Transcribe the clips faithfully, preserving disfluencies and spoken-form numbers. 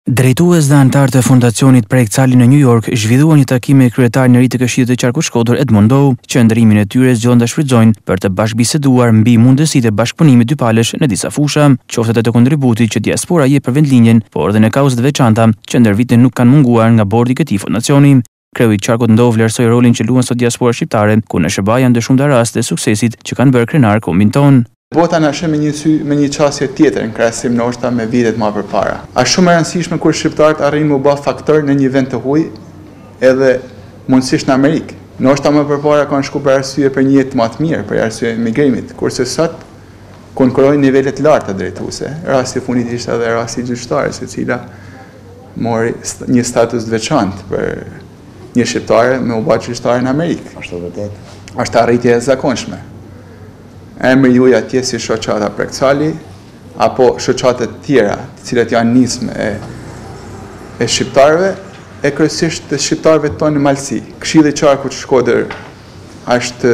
Drejtues dhe anëtar të fondacionit Projekt Cali në New York zhvilluan një takim me kryetarin e ri të Këshillit të Qarkut Shkodër Edmond Doe, që ndërimin e tyre zgjon ta shfrytëzojnë për të bashkëbiseduar mbi mundësitë e bashkëpunimit dypalësh në disa fusha, qoftë ato të kontributit që diaspora jep për vendlinjen, por edhe në kauzat e veçanta që ndër vite nuk kanë munguar nga bordi i këtij fondacioni. Kreu i Qarkut Doe vlerësoi rolin që luan sot diaspora shqiptare, ku në SHBA janë të shumta raste suksesit që kanë bërë krenar kombin ton. Bota na sheh me një sy, me një qasje tjetër në krahasim ndoshta me vitet më përpara. Është shumë e rëndësishme kur shqiptarët arrin më bë faktor në një vend të huaj, edhe mundësisht në Amerikë. Ndoshta më përpara kanë shku për arsye për një jetë më të mirë, për arsye emigrimit, kurse sot konkurrojnë nivele të larta drejtuese. Rasti i fundit ishte edhe rasti i gjyqtares, e cila mori një status të veçantë për një shqiptare me u bë gjyqtare në Amerikë. Ashtu vërtet. Është arritje e zakonshme. Emri juaj atje si shoqata Projekt Cali, apo shoqata të tjera, të cilat janë nismë e, e shqiptarëve, e kryesisht të shqiptarëve tonë në Malsi. Këshilli i Qarkut Shkodër është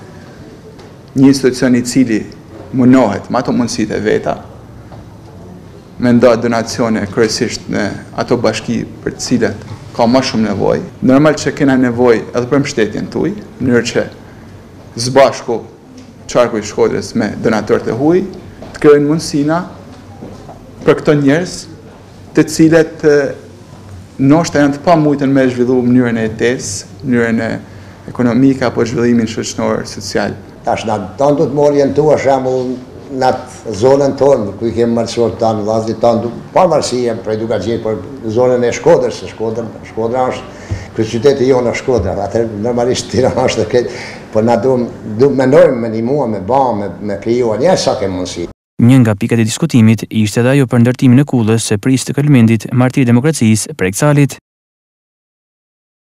një institucion i cili munohet me ato mundësitë e veta, me nda donacione kryesisht në ato bashki për të cilat ka më shumë nevojë. Normal që kena nevojë edhe për mbështetjen tuaj, në mënyrë që zbashku Qarku i Shkodrës me donatorët e huaj të krijojnë mundësina për këto njerëz, të cilët ndoshta janë të pamujtur me zhvilluar mënyrën e jetesë, mënyrën e ekonomike apo zhvillimin shoqëror social. Tash na tonë do të mori orientuar shembull në atë zonën tonë, ku i kemi marrësuar tanë vllazërit tanë, pa marrësie për edukacion, për zonën e Shkodrës, se Shkodra, Shkodra është kryeqyteti jonë është Shkodra, atëherë normalisht Tirana është e këtë, por na duam duam mendojmë me ndihmua me ba, me me krijuar një sa ke mundësi. Një nga pikat e diskutimit ishte edhe ajo për ndërtimin e kullës së prisë të kalumentit Martiri i Demokracisë Projekt Calit.